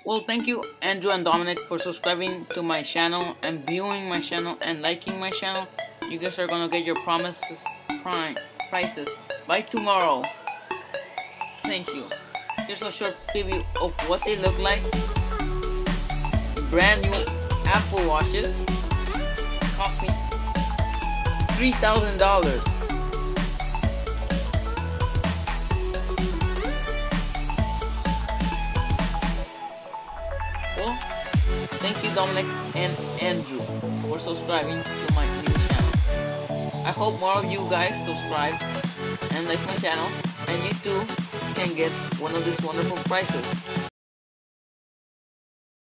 Well, thank you, Andrew and Dominic, for subscribing to my channel and viewing my channel and liking my channel. You guys are gonna get your prices by tomorrow. Thank you. Here's a short preview of what they look like. Brand new Apple Watches. Cost me $3,000. Well, thank you, Dominic and Andrew, for subscribing to my new channel. I hope more of you guys subscribe and like my channel, and you too can get one of these wonderful prizes.